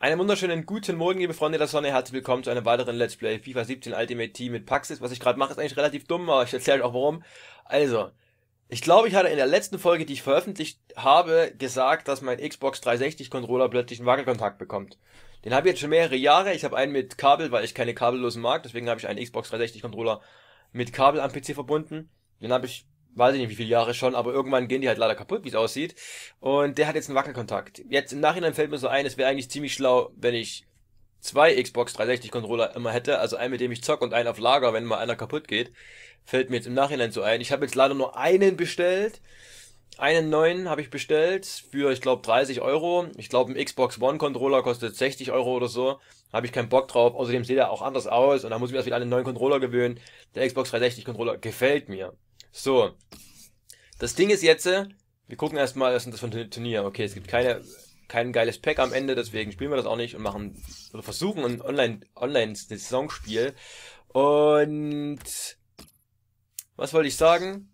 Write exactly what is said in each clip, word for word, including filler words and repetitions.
Einen wunderschönen guten Morgen, liebe Freunde der Sonne. Herzlich willkommen zu einem weiteren Let's Play FIFA siebzehn Ultimate Team mit Paxis. Was ich gerade mache, ist eigentlich relativ dumm, aber ich erzähle euch auch warum. Also, ich glaube, ich hatte in der letzten Folge, die ich veröffentlicht habe, gesagt, dass mein Xbox dreihundertsechzig Controller plötzlich einen Wackelkontakt bekommt. Den habe ich jetzt schon mehrere Jahre. Ich habe einen mit Kabel, weil ich keine kabellosen mag. Deswegen habe ich einen Xbox dreihundertsechzig Controller mit Kabel am P C verbunden. Den habe ich, weiß ich nicht wie viele Jahre schon, aber irgendwann gehen die halt leider kaputt, wie es aussieht. Und der hat jetzt einen Wackelkontakt. Jetzt im Nachhinein fällt mir so ein, es wäre eigentlich ziemlich schlau, wenn ich zwei Xbox dreihundertsechzig Controller immer hätte, also einen, mit dem ich zock und einen auf Lager, wenn mal einer kaputt geht. Fällt mir jetzt im Nachhinein so ein. Ich habe jetzt leider nur einen bestellt. Einen neuen habe ich bestellt für, ich glaube, dreißig Euro. Ich glaube, ein Xbox One Controller kostet sechzig Euro oder so. Habe ich keinen Bock drauf. Außerdem sieht er auch anders aus und da muss ich mir erst wieder an den neuen Controller gewöhnen. Der Xbox dreihundertsechzig Controller gefällt mir. So. Das Ding ist jetzt, wir gucken erstmal, was ist das für ein Turnier. Okay, es gibt keine, kein geiles Pack am Ende, deswegen spielen wir das auch nicht und machen, oder versuchen ein Online, Online-Saisonspiel. Und, was wollte ich sagen?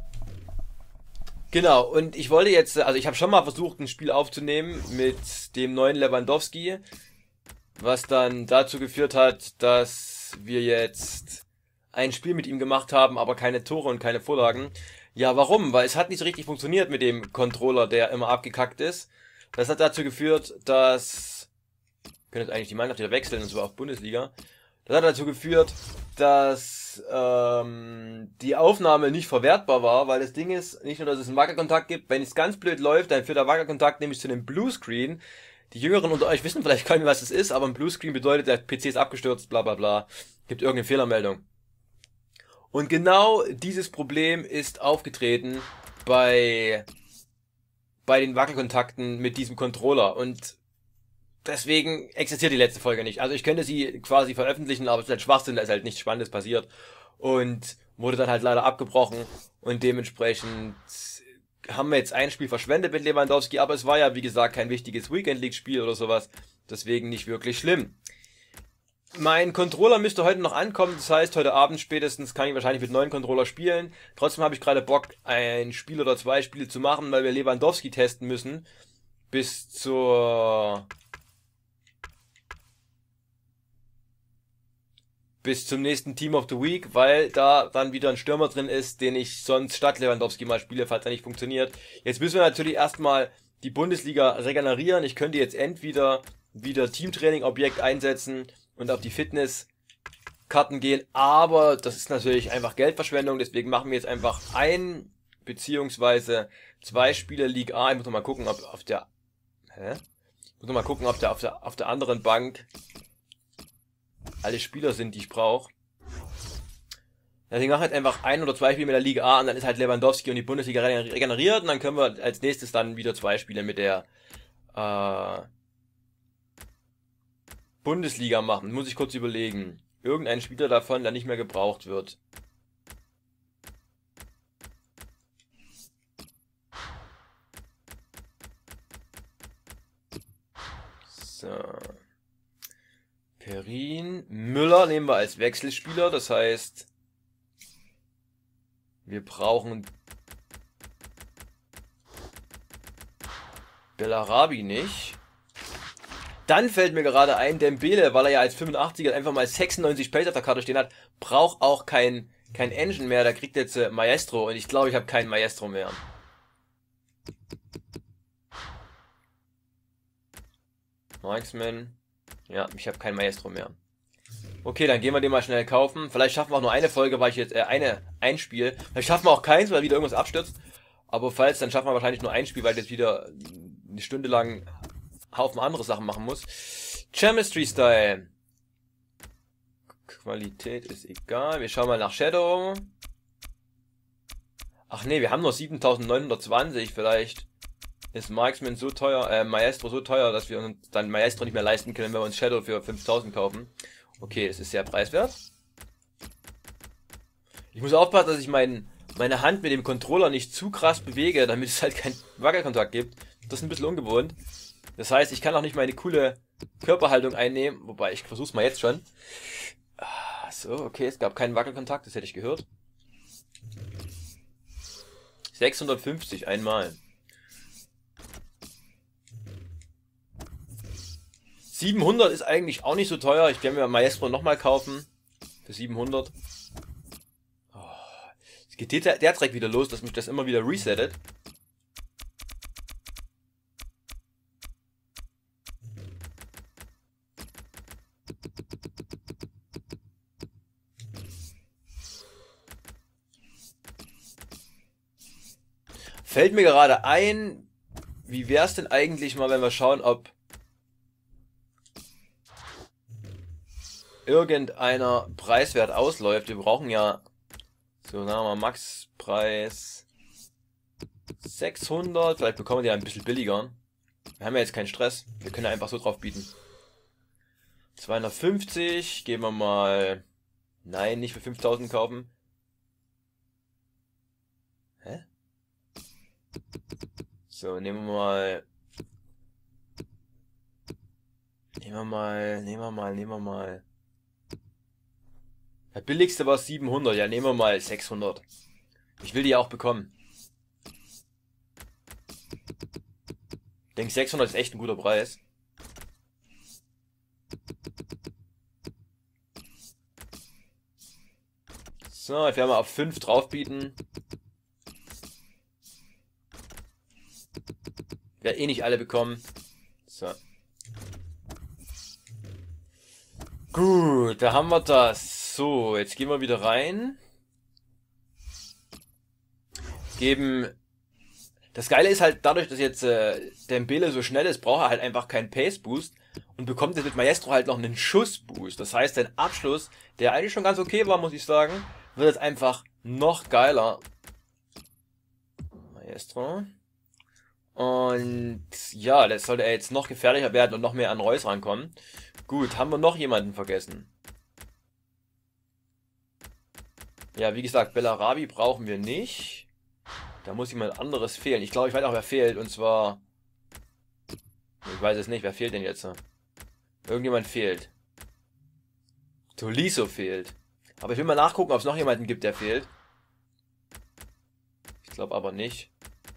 Genau, und ich wollte jetzt, also ich habe schon mal versucht, ein Spiel aufzunehmen mit dem neuen Lewandowski, was dann dazu geführt hat, dass wir jetzt ein Spiel mit ihm gemacht haben, aber keine Tore und keine Vorlagen. Ja, warum? Weil es hat nicht so richtig funktioniert mit dem Controller, der immer abgekackt ist. Das hat dazu geführt, dass... Wir können jetzt eigentlich die Mannschaft wieder wechseln, und zwar auf Bundesliga. Das hat dazu geführt, dass ähm, die Aufnahme nicht verwertbar war, weil das Ding ist, nicht nur, dass es einen Wackelkontakt gibt, wenn es ganz blöd läuft, dann führt der Wackelkontakt nämlich zu einem Bluescreen. Die Jüngeren unter euch wissen vielleicht gar nicht, was es ist, aber ein Bluescreen bedeutet, der P C ist abgestürzt, bla bla bla. Gibt irgendeine Fehlermeldung. Und genau dieses Problem ist aufgetreten bei, bei den Wackelkontakten mit diesem Controller. Und deswegen existiert die letzte Folge nicht. Also ich könnte sie quasi veröffentlichen, aber es ist halt Schwachsinn, da ist halt nichts Spannendes passiert. Und wurde dann halt leider abgebrochen. Und dementsprechend haben wir jetzt ein Spiel verschwendet mit Lewandowski. Aber es war ja, wie gesagt, kein wichtiges Weekend League Spiel oder sowas. Deswegen nicht wirklich schlimm. Mein Controller müsste heute noch ankommen, das heißt, heute Abend spätestens kann ich wahrscheinlich mit neuen Controller spielen. Trotzdem habe ich gerade Bock, ein Spiel oder zwei Spiele zu machen, weil wir Lewandowski testen müssen. Bis zur... Bis zum nächsten Team of the Week, weil da dann wieder ein Stürmer drin ist, den ich sonst statt Lewandowski mal spiele, falls er nicht funktioniert. Jetzt müssen wir natürlich erstmal die Bundesliga regenerieren. Ich könnte jetzt entweder wieder Teamtraining-Objekt einsetzen und auf die Fitnesskarten gehen, aber das ist natürlich einfach Geldverschwendung, deswegen machen wir jetzt einfach ein beziehungsweise zwei Spiele Liga A. Ich muss noch mal gucken, ob auf der hä? Ich muss noch mal gucken, ob der auf der auf der anderen Bank alle Spieler sind, die ich brauche. Deswegen mache ich halt einfach ein oder zwei Spiele mit der Liga A und dann ist halt Lewandowski und die Bundesliga regeneriert und dann können wir als nächstes dann wieder zwei Spiele mit der äh, Bundesliga machen. Muss ich kurz überlegen. Irgendein Spieler davon, der nicht mehr gebraucht wird. So. Perin. Müller nehmen wir als Wechselspieler. Das heißt, wir brauchen Bellarabi nicht. Dann fällt mir gerade ein, Dembele, weil er ja als fünfundachtziger einfach mal sechsundneunzig Pace auf der Karte stehen hat, braucht auch kein, kein Engine mehr. Der kriegt jetzt äh, Maestro und ich glaube, ich habe keinen Maestro mehr. Marksman. Ja, ich habe keinen Maestro mehr. Okay, dann gehen wir den mal schnell kaufen. Vielleicht schaffen wir auch nur eine Folge, weil ich jetzt, äh, eine, ein Spiel. Vielleicht schaffen wir auch keins, weil wieder irgendwas abstürzt. Aber falls, dann schaffen wir wahrscheinlich nur ein Spiel, weil ich jetzt wieder eine Stunde lang Haufen andere Sachen machen muss. Chemistry Style. Qualität ist egal. Wir schauen mal nach Shadow. Ach nee, wir haben nur siebentausendneunhundertzwanzig. Vielleicht ist Marksman so teuer, äh, Maestro so teuer, dass wir uns dann Maestro nicht mehr leisten können, wenn wir uns Shadow für fünftausend kaufen. Okay, es ist sehr preiswert. Ich muss aufpassen, dass ich mein, meine Hand mit dem Controller nicht zu krass bewege, damit es halt keinen Wackelkontakt gibt. Das ist ein bisschen ungewohnt. Das heißt, ich kann auch nicht meine coole Körperhaltung einnehmen, wobei ich versuch's mal jetzt schon. So, okay, es gab keinen Wackelkontakt, das hätte ich gehört. sechshundertfünfzig einmal. siebenhundert ist eigentlich auch nicht so teuer. Ich werde mir Maestro nochmal kaufen. Für siebenhundert. Oh, jetzt geht der, der Dreck wieder los, dass mich das immer wieder resettet. Fällt mir gerade ein, wie wäre es denn eigentlich mal, wenn wir schauen, ob irgendeiner Preiswert ausläuft. Wir brauchen ja, so sagen wir mal, Maxpreis sechshundert. Vielleicht bekommen wir die ein bisschen billiger. Wir haben ja jetzt keinen Stress. Wir können ja einfach so drauf bieten. zweihundertfünfzig, geben wir mal... Nein, nicht für fünftausend kaufen. Hä? So, nehmen wir mal... Nehmen wir mal, nehmen wir mal, nehmen wir mal... Der billigste war siebenhundert, ja, nehmen wir mal sechshundert. Ich will die auch bekommen. Ich denke, sechshundert ist echt ein guter Preis. So, ich werde mal auf fünf drauf bieten. Ich werde eh nicht alle bekommen. So. Gut, da haben wir das. So, jetzt gehen wir wieder rein. Geben... Das Geile ist halt, dadurch, dass jetzt äh, Dembele so schnell ist, braucht er halt einfach keinen Pace-Boost und bekommt jetzt mit Maestro halt noch einen Schuss-Boost. Das heißt, sein Abschluss, der eigentlich schon ganz okay war, muss ich sagen, wird jetzt einfach noch geiler. Maestro. Und ja, das sollte er jetzt noch gefährlicher werden und noch mehr an Reus rankommen. Gut, haben wir noch jemanden vergessen? Ja, wie gesagt, Bellarabi brauchen wir nicht. Da muss jemand anderes fehlen. Ich glaube, ich weiß auch, wer fehlt. Und zwar... Ich weiß es nicht. Wer fehlt denn jetzt? Irgendjemand fehlt. Tolisso fehlt. Aber ich will mal nachgucken, ob es noch jemanden gibt, der fehlt. Ich glaube aber nicht.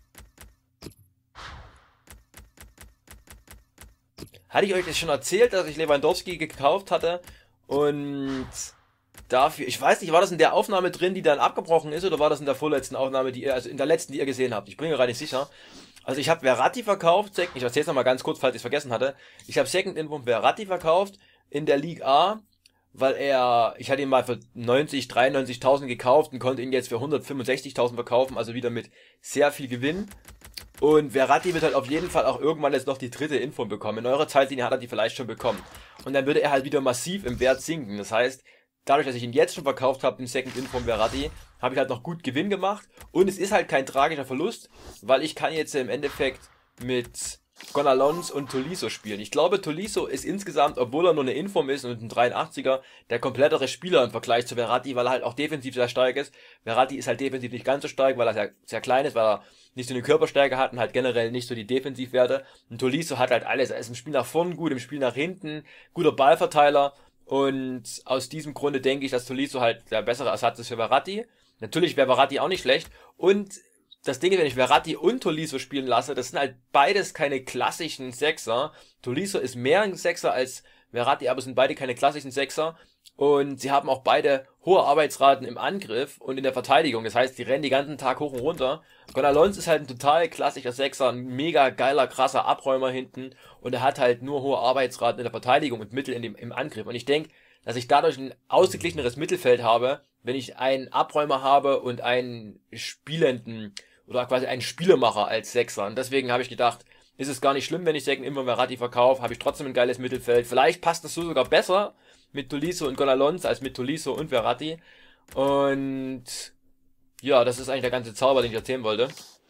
Hatte ich euch das schon erzählt, dass ich Lewandowski gekauft hatte? Und... Dafür, ich weiß nicht, war das in der Aufnahme drin, die dann abgebrochen ist, oder war das in der vorletzten Aufnahme, die ihr, also in der letzten, die ihr gesehen habt? Ich bin mir gerade nicht sicher. Also ich habe Verratti verkauft, ich erzähle es nochmal ganz kurz, falls ich es vergessen hatte. Ich habe Second Info Verratti verkauft in der Ligue A, weil er, ich hatte ihn mal für neunzig, dreiundneunzigtausend gekauft und konnte ihn jetzt für hundertfünfundsechzigtausend verkaufen, also wieder mit sehr viel Gewinn. Und Verratti wird halt auf jeden Fall auch irgendwann jetzt noch die dritte Info bekommen. In eurer Zeitlinie hat er die vielleicht schon bekommen. Und dann würde er halt wieder massiv im Wert sinken. Das heißt, dadurch, dass ich ihn jetzt schon verkauft habe, den Second In von Verratti, habe ich halt noch gut Gewinn gemacht. Und es ist halt kein tragischer Verlust, weil ich kann jetzt im Endeffekt mit Gonalons und Tolisso spielen. Ich glaube, Tolisso ist insgesamt, obwohl er nur eine Inform ist und ein dreiundachtziger, der komplettere Spieler im Vergleich zu Verratti, weil er halt auch defensiv sehr stark ist. Verratti ist halt defensiv nicht ganz so stark, weil er sehr, sehr klein ist, weil er nicht so eine Körperstärke hat und halt generell nicht so die Defensivwerte. Und Tolisso hat halt alles. Er ist im Spiel nach vorn gut, im Spiel nach hinten, guter Ballverteiler. Und aus diesem Grunde denke ich, dass Tolisso halt der bessere Ersatz ist für Verratti. Natürlich wäre Verratti auch nicht schlecht. Und das Ding ist, wenn ich Verratti und Tolisso spielen lasse, das sind halt beides keine klassischen Sechser. Tolisso ist mehr ein Sechser als Verratti, aber es sind beide keine klassischen Sechser. Und sie haben auch beide hohe Arbeitsraten im Angriff und in der Verteidigung. Das heißt, die rennen den ganzen Tag hoch und runter. Gonalons ist halt ein total klassischer Sechser, ein mega geiler, krasser Abräumer hinten. Und er hat halt nur hohe Arbeitsraten in der Verteidigung und Mittel in dem, im Angriff. Und ich denke, dass ich dadurch ein ausgeglicheneres Mittelfeld habe, wenn ich einen Abräumer habe und einen spielenden oder quasi einen Spielermacher als Sechser. Und deswegen habe ich gedacht, ist es gar nicht schlimm, wenn ich Second Info Verratti verkaufe, habe ich trotzdem ein geiles Mittelfeld. Vielleicht passt das so sogar besser mit Tolisso und Gonalons als mit Tolisso und Verratti. Und ja, das ist eigentlich der ganze Zauber, den ich erzählen wollte.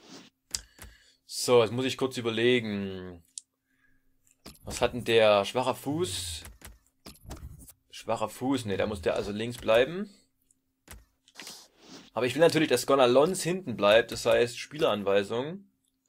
So, jetzt muss ich kurz überlegen. Was hat denn der? Schwacher Fuß? Schwacher Fuß, ne, da muss der also links bleiben. Aber ich will natürlich, dass Gonalons hinten bleibt, das heißt Spieleranweisung.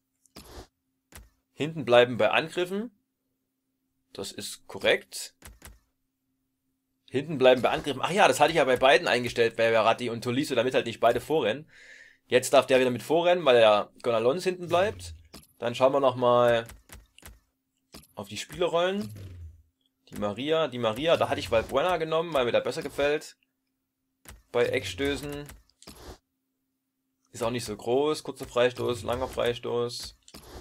Hinten bleiben bei Angriffen. Das ist korrekt. Hinten bleiben bei Angriffen. Ach ja, das hatte ich ja bei beiden eingestellt, bei Verratti und Tolisso, damit halt nicht beide vorrennen. Jetzt darf der wieder mit vorrennen, weil der Gonalons hinten bleibt. Dann schauen wir nochmal auf die Spielerrollen. Die Maria, die Maria, da hatte ich Valbuena genommen, weil mir der besser gefällt. Bei Eckstößen. Ist auch nicht so groß. Kurzer Freistoß, langer Freistoß.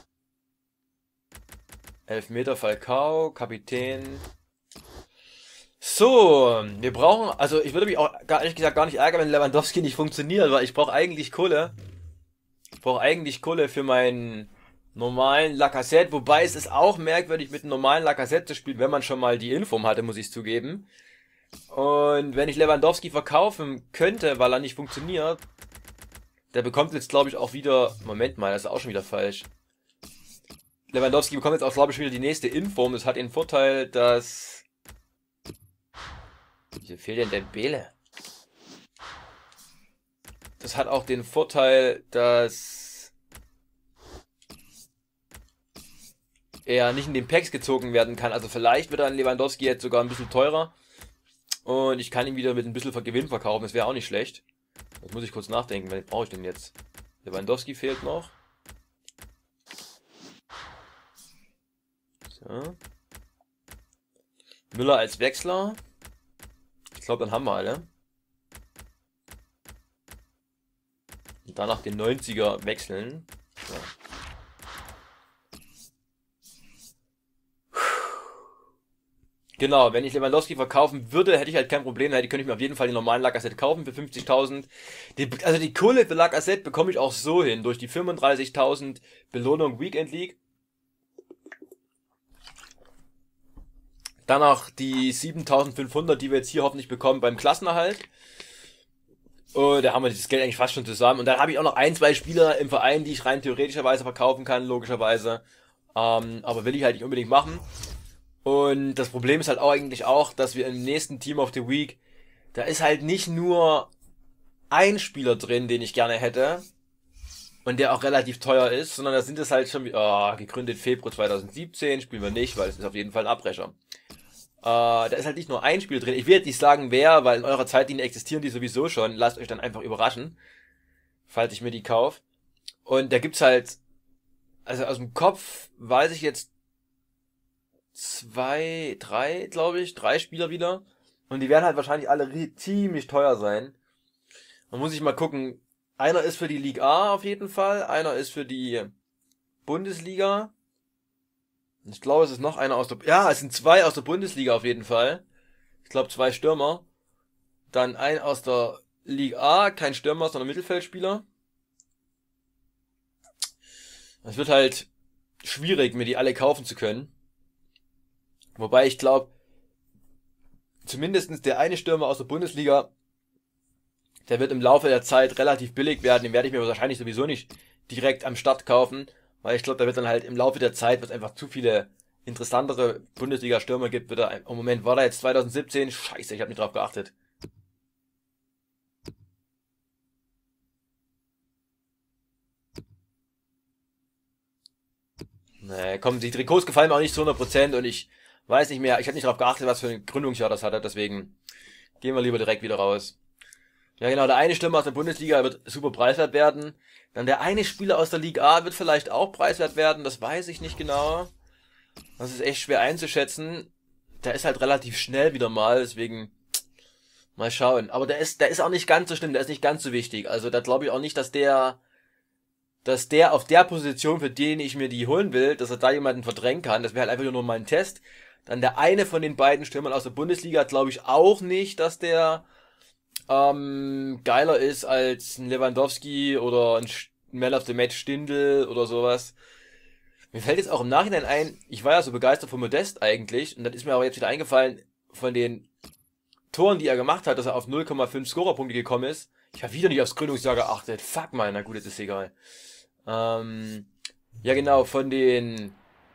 Elfmeter Falcao, Kapitän. So, wir brauchen, also ich würde mich auch gar, ehrlich gesagt gar nicht ärgern, wenn Lewandowski nicht funktioniert, weil ich brauche eigentlich Kohle. Ich brauche eigentlich Kohle für meinen normalen Lacazette, wobei es ist auch merkwürdig mit einem normalen Lacazette zu spielen, wenn man schon mal die Inform hatte, muss ich zugeben. Und wenn ich Lewandowski verkaufen könnte, weil er nicht funktioniert, der bekommt jetzt glaube ich auch wieder, Moment mal, das ist auch schon wieder falsch. Lewandowski bekommt jetzt auch glaube ich wieder die nächste Inform, das hat den Vorteil, dass... Wieso fehlt denn Dembele? Das hat auch den Vorteil, dass er nicht in den Packs gezogen werden kann. Also vielleicht wird dann Lewandowski jetzt sogar ein bisschen teurer. Und ich kann ihn wieder mit ein bisschen Gewinn verkaufen. Das wäre auch nicht schlecht. Das muss ich kurz nachdenken. Wen brauche ich denn jetzt? Lewandowski fehlt noch. So. Müller als Wechsler. Ich glaube, dann haben wir alle. Und danach den neunziger wechseln. Ja. Genau, wenn ich Lewandowski verkaufen würde, hätte ich halt kein Problem. Da könnte ich mir auf jeden Fall den normalen Lacazette kaufen für fünfzigtausend. Die, also die Kohle für Lacazette bekomme ich auch so hin. Durch die fünfunddreißigtausend Belohnung Weekend League. Danach die siebentausendfünfhundert, die wir jetzt hier hoffentlich bekommen beim Klassenerhalt. Und da haben wir das Geld eigentlich fast schon zusammen. Und dann habe ich auch noch ein, zwei Spieler im Verein, die ich rein theoretischerweise verkaufen kann, logischerweise. Ähm, aber will ich halt nicht unbedingt machen. Und das Problem ist halt auch eigentlich auch, dass wir im nächsten Team of the Week, da ist halt nicht nur ein Spieler drin, den ich gerne hätte. Und der auch relativ teuer ist, sondern da sind es halt schon, oh, gegründet Februar zweitausendsiebzehn, spielen wir nicht, weil es ist auf jeden Fall ein Abbrecher. Äh, da ist halt nicht nur ein Spiel drin. Ich will jetzt nicht sagen wer, weil in eurer Zeitlinie existieren die sowieso schon. Lasst euch dann einfach überraschen, falls ich mir die kaufe. Und da gibt's halt, also aus dem Kopf weiß ich jetzt zwei, drei, glaube ich, drei Spieler wieder. Und die werden halt wahrscheinlich alle ziemlich teuer sein. Man muss sich mal gucken. Einer ist für die Liga A auf jeden Fall, einer ist für die Bundesliga. Ich glaube, es ist noch einer aus der... Ja, es sind zwei aus der Bundesliga auf jeden Fall. Ich glaube, zwei Stürmer. Dann ein aus der Liga A, kein Stürmer, sondern Mittelfeldspieler. Es wird halt schwierig, mir die alle kaufen zu können. Wobei ich glaube, zumindestens der eine Stürmer aus der Bundesliga, der wird im Laufe der Zeit relativ billig werden. Den werde ich mir wahrscheinlich sowieso nicht direkt am Start kaufen. Weil ich glaube, da wird dann halt im Laufe der Zeit, was einfach zu viele interessantere Bundesliga-Stürmer gibt, wird er... Oh Moment, war da jetzt zweitausendsiebzehn? Scheiße, ich habe nicht drauf geachtet. Nee, komm, die Trikots gefallen mir auch nicht zu hundert Prozent und ich weiß nicht mehr, ich habe nicht drauf geachtet, was für ein Gründungsjahr das hatte, deswegen gehen wir lieber direkt wieder raus. Ja genau, der eine Stürmer aus der Bundesliga wird super preiswert werden. Dann der eine Spieler aus der Liga A wird vielleicht auch preiswert werden, das weiß ich nicht genau. Das ist echt schwer einzuschätzen. Der ist halt relativ schnell wieder mal, deswegen mal schauen. Aber der ist, der ist auch nicht ganz so schlimm, der ist nicht ganz so wichtig. Also da glaube ich auch nicht, dass der, dass der auf der Position, für den ich mir die holen will, dass er da jemanden verdrängen kann. Das wäre halt einfach nur mal ein Test. Dann der eine von den beiden Stürmern aus der Bundesliga glaube ich auch nicht, dass der ähm, geiler ist als ein Lewandowski oder ein Man of the Match Stindl oder sowas. Mir fällt jetzt auch im Nachhinein ein, ich war ja so begeistert von Modest eigentlich und dann ist mir aber jetzt wieder eingefallen, von den Toren, die er gemacht hat, dass er auf null Komma fünf Scorerpunkte gekommen ist. Ich habe wieder nicht aufs Gründungsjahr geachtet. Fuck mal, na gut, jetzt ist egal. Ähm, ja genau, von den...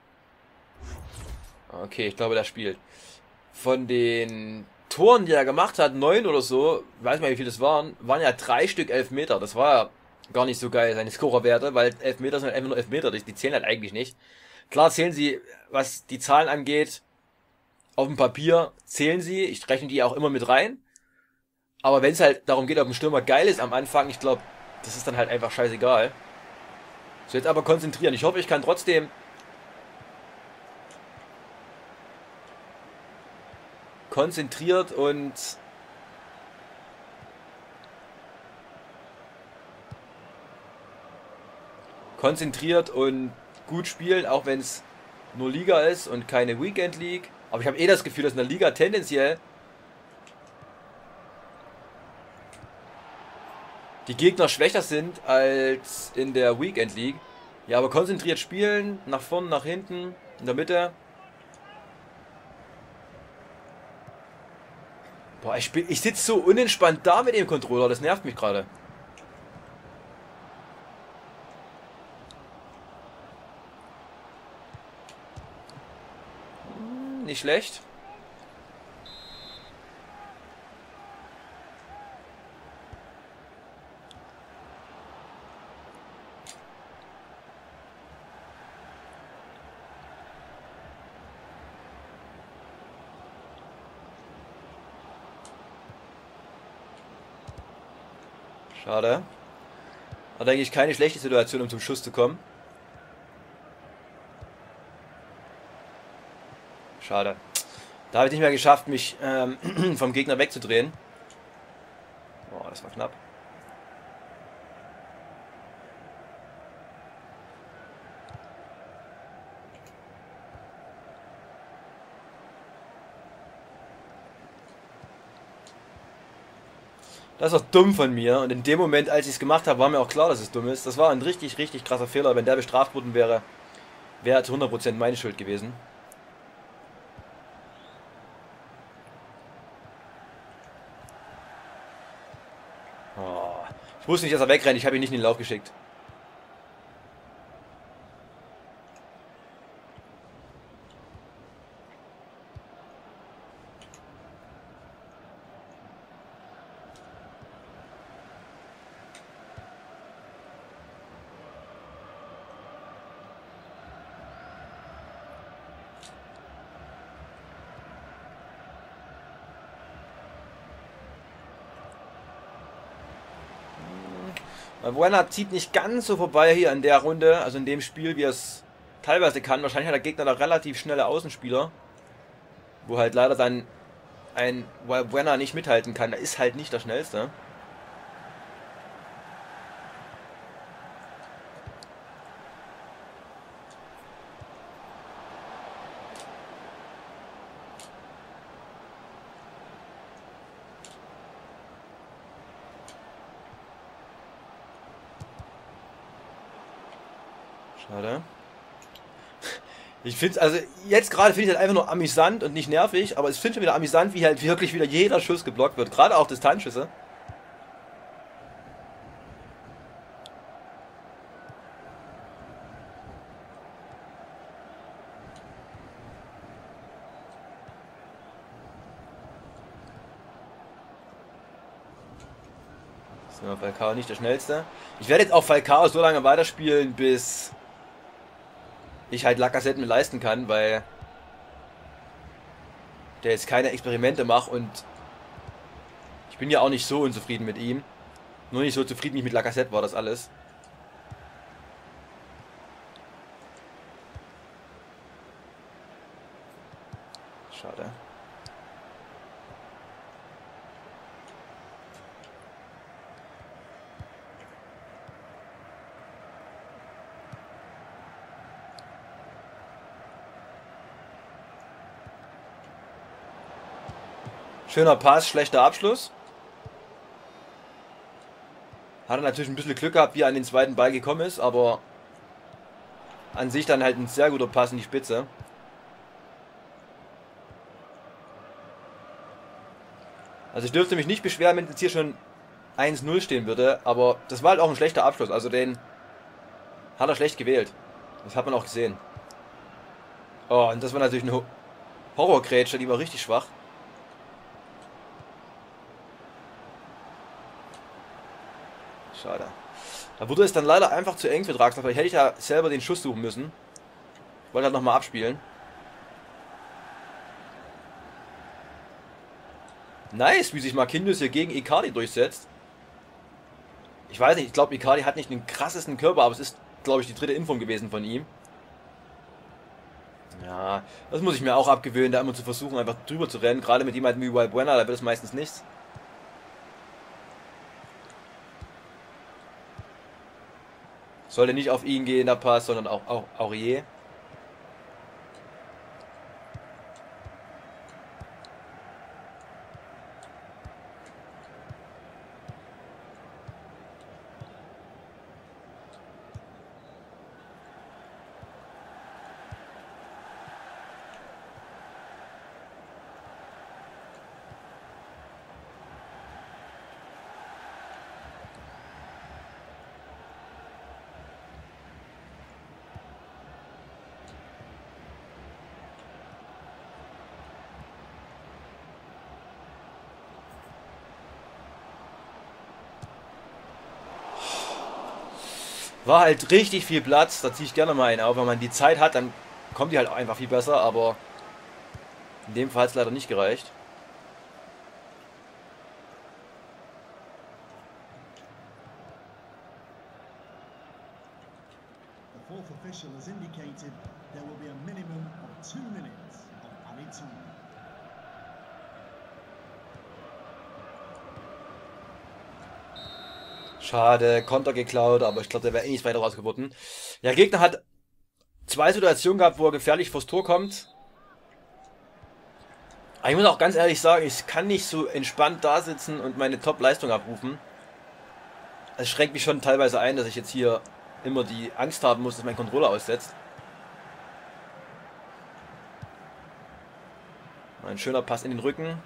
Okay, ich glaube, das spielt. Von den Toren, die er gemacht hat, neun oder so, weiß mal wie viel das waren, waren ja drei Stück Elfmeter. Das war ja gar nicht so geil, seine Scorerwerte, weil Elfmeter sind halt einfach nur Elfmeter, die zählen halt eigentlich nicht. Klar zählen sie, was die Zahlen angeht, auf dem Papier zählen sie, ich rechne die auch immer mit rein. Aber wenn es halt darum geht, ob ein Stürmer geil ist am Anfang, ich glaube, das ist dann halt einfach scheißegal. So, jetzt aber konzentrieren. Ich hoffe, ich kann trotzdem konzentriert und konzentriert und gut spielen, auch wenn es nur Liga ist und keine Weekend League. Aber ich habe eh das Gefühl, dass in der Liga tendenziell die Gegner schwächer sind als in der Weekend League. Ja, aber konzentriert spielen, nach vorne, nach hinten, in der Mitte. Boah, ich, ich sitze so unentspannt da mit dem Controller, das nervt mich gerade. Hm, nicht schlecht. Schade. War, denke ich, keine schlechte Situation, um zum Schuss zu kommen. Schade. Da habe ich nicht mehr geschafft, mich ähm, vom Gegner wegzudrehen. Boah, das war knapp. Das war dumm von mir und in dem Moment, als ich es gemacht habe, war mir auch klar, dass es dumm ist. Das war ein richtig, richtig krasser Fehler. Wenn der bestraft worden wäre, wäre zu hundert Prozent meine Schuld gewesen. Oh, ich wusste nicht, dass er wegrennt. Ich habe ihn nicht in den Lauf geschickt. Werner zieht nicht ganz so vorbei hier in der Runde, also in dem Spiel, wie er es teilweise kann. Wahrscheinlich hat der Gegner da relativ schnelle Außenspieler, wo halt leider dann ein Werner nicht mithalten kann. Er ist halt nicht der Schnellste. Schade. Ich finde es, also jetzt gerade finde ich es halt einfach nur amüsant und nicht nervig, aber ich finde schon wieder amüsant, wie halt wirklich wieder jeder Schuss geblockt wird, gerade auch Distanzschüsse. So, Falcao nicht der schnellste. Ich werde jetzt auch Falcao so lange weiterspielen, bis ich halt Lacazette mir leisten kann, weil der jetzt keine Experimente macht und ich bin ja auch nicht so unzufrieden mit ihm. Nur nicht so zufrieden, wie ich mit Lacazette war, das alles. Schade. Schöner Pass, schlechter Abschluss. Hat er natürlich ein bisschen Glück gehabt, wie er an den zweiten Ball gekommen ist, aber an sich dann halt ein sehr guter Pass in die Spitze. Also ich dürfte mich nicht beschweren, wenn jetzt hier schon eins null stehen würde, aber das war halt auch ein schlechter Abschluss, also den hat er schlecht gewählt. Das hat man auch gesehen. Oh, und das war natürlich eine Horrorgrätsche, die war richtig schwach. Schade. Da wurde es dann leider einfach zu eng für Draxler, weil hätte ich ja selber den Schuss suchen müssen. Ich wollte halt nochmal abspielen. Nice, wie sich Marquinhos hier gegen Icardi durchsetzt. Ich weiß nicht, ich glaube Icardi hat nicht den krassesten Körper, aber es ist, glaube ich, die dritte Inform gewesen von ihm. Ja, das muss ich mir auch abgewöhnen, da immer zu versuchen, einfach drüber zu rennen. Gerade mit jemandem wie Valbuena, da wird es meistens nichts. Sollte nicht auf ihn gehen, der Pass, sondern auch, auch Aurier. War halt richtig viel Platz, da ziehe ich gerne mal einen auf. Wenn man die Zeit hat, dann kommt die halt auch einfach viel besser, aber in dem Fall hat es leider nicht gereicht. The fourth official has indicated there will be a minimum of two minutes of added time. Schade, Konter geklaut, aber ich glaube, der wäre eh nicht weiter rausgeworden. Ja, Gegner hat zwei Situationen gehabt, wo er gefährlich vors Tor kommt. Aber ich muss auch ganz ehrlich sagen, ich kann nicht so entspannt da sitzen und meine Top-Leistung abrufen. Es schränkt mich schon teilweise ein, dass ich jetzt hier immer die Angst haben muss, dass mein Controller aussetzt. Ein schöner Pass in den Rücken.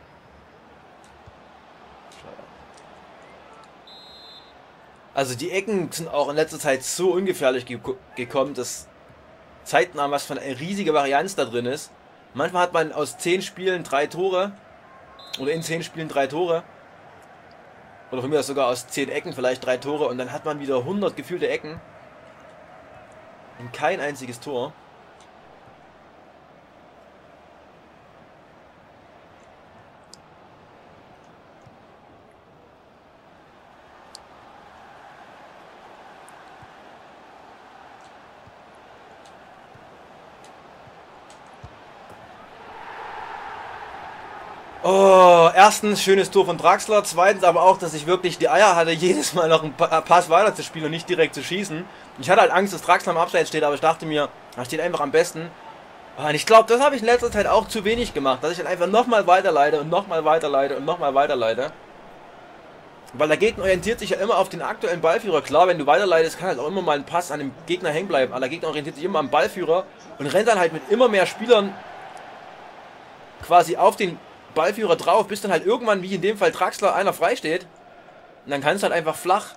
Also die Ecken sind auch in letzter Zeit so ungefährlich ge gekommen, dass zeitnah was von eine riesige Varianz da drin ist. Manchmal hat man aus zehn Spielen drei Tore. Oder in zehn Spielen drei Tore. Oder von mir aus sogar aus zehn Ecken vielleicht drei Tore. Und dann hat man wieder hundert gefühlte Ecken. Und kein einziges Tor. Oh, erstens schönes Tor von Draxler, zweitens aber auch, dass ich wirklich die Eier hatte, jedes Mal noch einen Pass weiter zu spielen und nicht direkt zu schießen. Ich hatte halt Angst, dass Draxler am Abseits steht, aber ich dachte mir, er steht einfach am besten. Und ich glaube, das habe ich in letzter Zeit auch zu wenig gemacht, dass ich dann einfach nochmal weiterleite und nochmal weiterleite und nochmal weiterleite. Weil der Gegner orientiert sich ja immer auf den aktuellen Ballführer. Klar, wenn du weiterleitest, kann halt auch immer mal ein Pass an dem Gegner hängen bleiben. Aber der Gegner orientiert sich immer am Ballführer und rennt dann halt mit immer mehr Spielern quasi auf den Ballführer drauf, bis dann halt irgendwann, wie in dem Fall Draxler, einer frei steht. Und dann kannst du halt einfach flach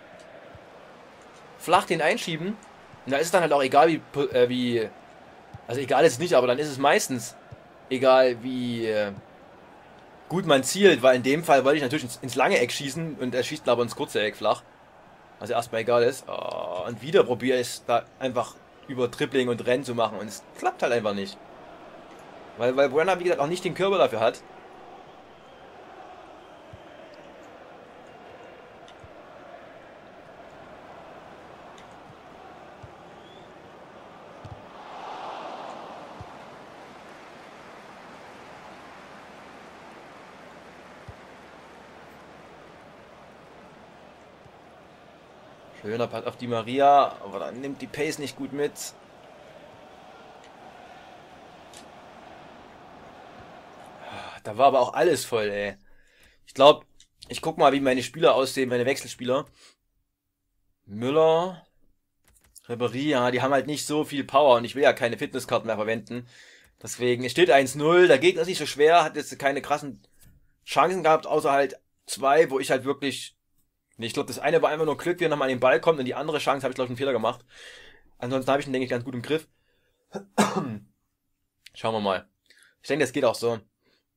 flach den einschieben. Und da ist es dann halt auch egal, wie, äh, wie also egal ist es nicht, aber dann ist es meistens egal, wie äh, gut man zielt, weil in dem Fall wollte ich natürlich ins, ins lange Eck schießen und er schießt aber ins kurze Eck flach. Also erstmal egal ist. Oh, und wieder probiere ich es da einfach über Dribbling und Rennen zu machen und es klappt halt einfach nicht. Weil, weil Brenner, wie gesagt, auch nicht den Körper dafür hat. Schöner Pass auf die Maria, aber dann nimmt die Pace nicht gut mit. Da war aber auch alles voll, ey. Ich glaube, ich guck mal, wie meine Spieler aussehen, meine Wechselspieler. Müller, Ribéry, ja, die haben halt nicht so viel Power und ich will ja keine Fitnesskarten mehr verwenden. Deswegen, es steht eins null, der Gegner ist nicht so schwer, hat jetzt keine krassen Chancen gehabt, außer halt zwei, wo ich halt wirklich... Nee, ich glaube, das eine war einfach nur Glück, wie er nochmal an den Ball kommt und die andere Chance habe ich, glaube ich, einen Fehler gemacht. Ansonsten habe ich ihn, denke ich, ganz gut im Griff. Schauen wir mal. Ich denke, das geht auch so.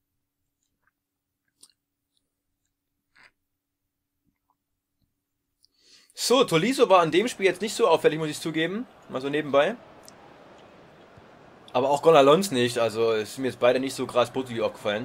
So, Tolisso war an dem Spiel jetzt nicht so auffällig, muss ich zugeben. Mal so nebenbei. Aber auch Gonalons nicht, also es ist mir jetzt beide nicht so krass positiv aufgefallen.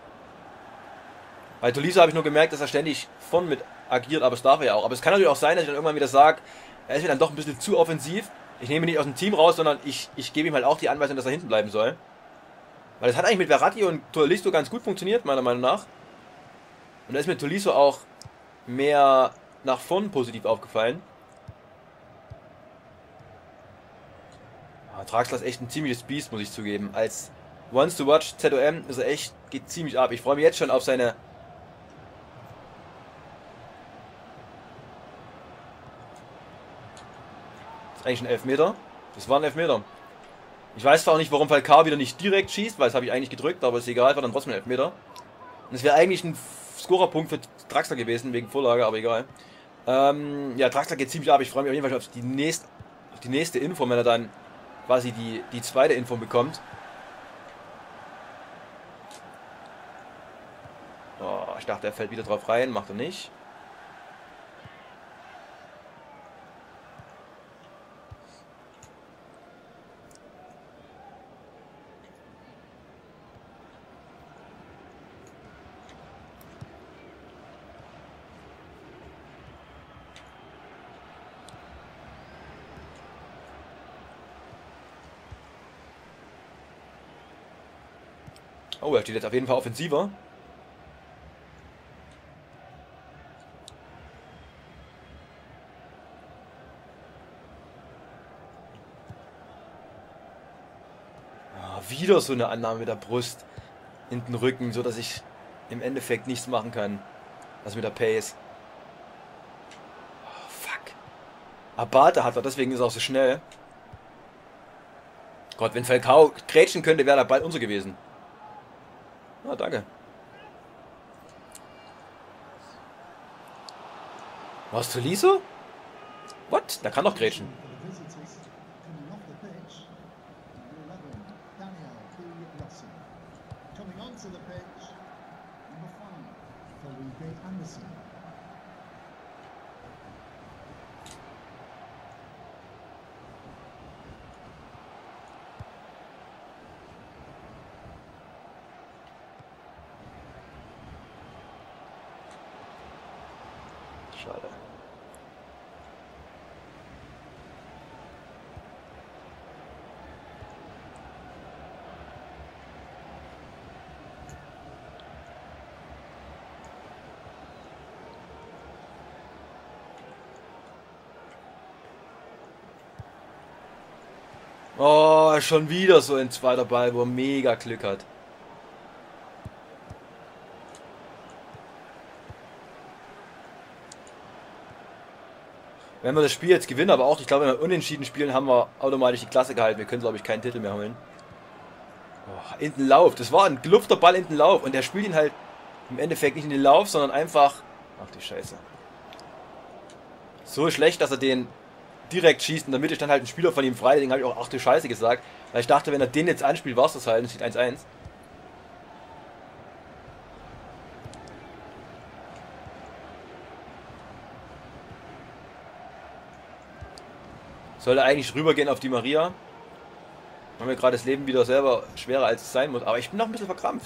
Bei Tolisso habe ich nur gemerkt, dass er ständig vorn mit agiert, aber es darf er ja auch. Aber es kann natürlich auch sein, dass ich dann irgendwann wieder sage, er ist mir dann doch ein bisschen zu offensiv. Ich nehme ihn nicht aus dem Team raus, sondern ich, ich gebe ihm halt auch die Anweisung, dass er hinten bleiben soll. Weil das hat eigentlich mit Verratti und Tolisso ganz gut funktioniert, meiner Meinung nach. Und da ist mir Tolisso auch mehr nach vorn positiv aufgefallen. Ja, Draxler ist echt ein ziemliches Biest, muss ich zugeben. Als Once to Watch Z O M ist er echt, geht ziemlich ab. Ich freue mich jetzt schon auf seine... Das ist eigentlich ein Elfmeter. Das war ein Elfmeter. Ich weiß zwar auch nicht, warum Falcao wieder nicht direkt schießt, weil das habe ich eigentlich gedrückt, aber ist egal, war dann trotzdem ein Elfmeter. Und es wäre eigentlich ein Scorerpunkt für Draxler gewesen, wegen Vorlage, aber egal. Ähm, ja, Draxler geht ziemlich ab. Ich freue mich auf jeden Fall auf die nächste, auf die nächste Info, wenn er dann quasi die, die zweite Info bekommt. Oh, ich dachte, er fällt wieder drauf rein, macht er nicht. Oh, er steht jetzt auf jeden Fall offensiver. Ah, wieder so eine Annahme mit der Brust in den Rücken, so dass ich im Endeffekt nichts machen kann. Also mit der Pace. Oh, fuck. Abate hat er, deswegen ist er auch so schnell. Gott, wenn Falcao grätschen könnte, wäre der Ball unser gewesen. Ah, danke. Was, Tolisso? What? Der kann doch grätschen. Schade. Oh, schon wieder so ein zweiter Ball, wo er mega Glück hat. Wenn wir das Spiel jetzt gewinnen, aber auch, ich glaube, wenn wir unentschieden spielen, haben wir automatisch die Klasse gehalten. Wir können, glaube ich, keinen Titel mehr holen. Oh, in den Lauf. Das war ein gelupfter Ball in den Lauf. Und der spielt ihn halt im Endeffekt nicht in den Lauf, sondern einfach... Ach die Scheiße. So schlecht, dass er den direkt schießt. In der Mitte stand halt ein Spieler von ihm frei. Deswegen habe ich auch ach du Scheiße gesagt. Weil ich dachte, wenn er den jetzt anspielt, war es das halt. Und es steht eins eins. Sollte eigentlich rübergehen auf die Maria. Haben wir gerade das Leben wieder selber schwerer als es sein muss. Aber ich bin noch ein bisschen verkrampft.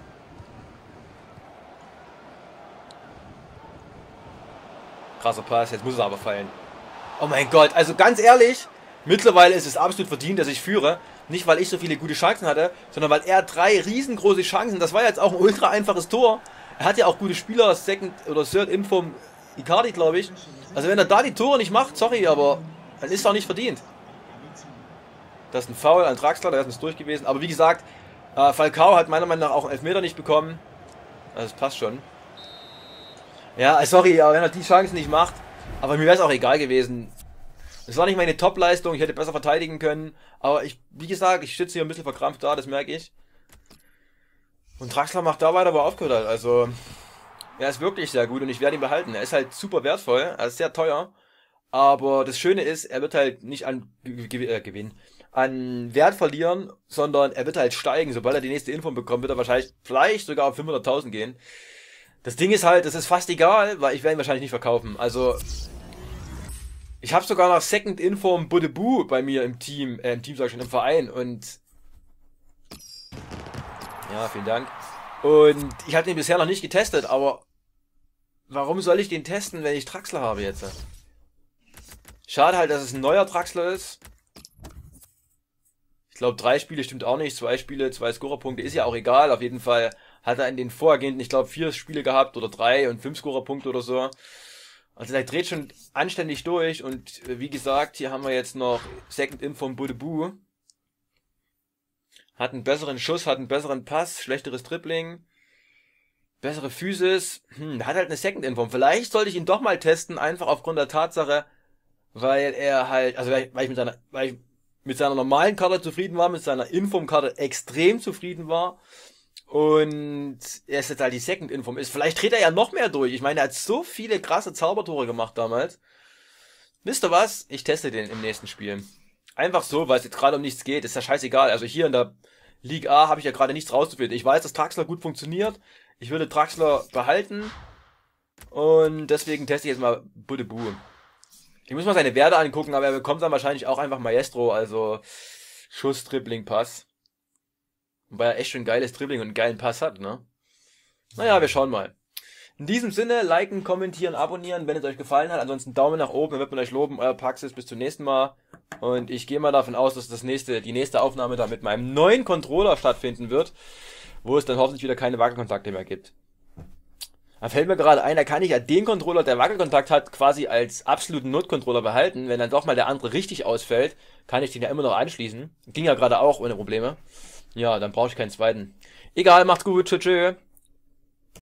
Krasser Pass, jetzt muss er aber fallen. Oh mein Gott, also ganz ehrlich, mittlerweile ist es absolut verdient, dass ich führe. Nicht, weil ich so viele gute Chancen hatte, sondern weil er drei riesengroße Chancen, das war jetzt auch ein ultra einfaches Tor. Er hat ja auch gute Spieler, Second oder Third in vom Icardi, glaube ich. Also wenn er da die Tore nicht macht, sorry, aber dann ist es auch nicht verdient. Das ist ein Foul an Draxler, der ist durch gewesen. Aber wie gesagt, äh, Falcao hat meiner Meinung nach auch einen Elfmeter nicht bekommen. Also das passt schon. Ja, sorry, aber wenn er die Chancen nicht macht. Aber mir wäre es auch egal gewesen. Es war nicht meine Top-Leistung, ich hätte besser verteidigen können. Aber ich, wie gesagt, ich sitze hier ein bisschen verkrampft da, das merke ich. Und Draxler macht da weiter, wo er aufgehört hat. Also, er ist wirklich sehr gut und ich werde ihn behalten. Er ist halt super wertvoll, er ist sehr teuer. Aber das Schöne ist, er wird halt nicht an äh, Gewinn, an Wert verlieren, sondern er wird halt steigen. Sobald er die nächste Info bekommt, wird er wahrscheinlich vielleicht sogar auf fünfhunderttausend gehen. Das Ding ist halt, das ist fast egal, weil ich werde ihn wahrscheinlich nicht verkaufen. Also, ich habe sogar noch Second Info im Budebu bei mir im Team, äh, im Team sag ich schon, im Verein und ja, vielen Dank. Und ich habe den bisher noch nicht getestet, aber warum soll ich den testen, wenn ich Draxler habe jetzt? Schade halt, dass es ein neuer Draxler ist. glaube, drei Spiele stimmt auch nicht, zwei Spiele, zwei Scorerpunkte, ist ja auch egal. Auf jeden Fall hat er in den vorhergehenden, ich glaube, vier Spiele gehabt oder drei und fünf Scorerpunkte oder so. Also der dreht schon anständig durch und wie gesagt, hier haben wir jetzt noch Second In vom Budebu. Hat einen besseren Schuss, hat einen besseren Pass, schlechteres Dribbling, bessere Physis. Hm, hat halt eine Second In vom. Vielleicht sollte ich ihn doch mal testen, einfach aufgrund der Tatsache, weil er halt, also weil ich mit seiner, weil ich mit seiner normalen Karte zufrieden war, mit seiner Inform-Karte extrem zufrieden war. Und er ist jetzt halt die Second Inform ist. Vielleicht dreht er ja noch mehr durch. Ich meine, er hat so viele krasse Zaubertore gemacht damals. Wisst ihr was? Ich teste den im nächsten Spiel. Einfach so, weil es jetzt gerade um nichts geht. Ist ja scheißegal. Also hier in der League A habe ich ja gerade nichts rauszufinden. Ich weiß, dass Draxler gut funktioniert. Ich würde Draxler behalten. Und deswegen teste ich jetzt mal Budebu. Ich muss mal seine Werte angucken, aber er bekommt dann wahrscheinlich auch einfach Maestro, also Schuss, Dribbling, Pass. Weil er echt schon ein geiles Dribbling und einen geilen Pass hat, ne? Naja, wir schauen mal. In diesem Sinne, liken, kommentieren, abonnieren, wenn es euch gefallen hat. Ansonsten Daumen nach oben, dann wird man euch loben. Euer Paxis, bis zum nächsten Mal. Und ich gehe mal davon aus, dass das nächste, die nächste Aufnahme da mit meinem neuen Controller stattfinden wird, wo es dann hoffentlich wieder keine Wackelkontakte mehr gibt. Da fällt mir gerade ein, da kann ich ja den Controller, der Wackelkontakt hat, quasi als absoluten Notcontroller behalten. Wenn dann doch mal der andere richtig ausfällt, kann ich den ja immer noch anschließen. Ging ja gerade auch ohne Probleme. Ja, dann brauche ich keinen zweiten. Egal, macht's gut, tschüss. Tschö.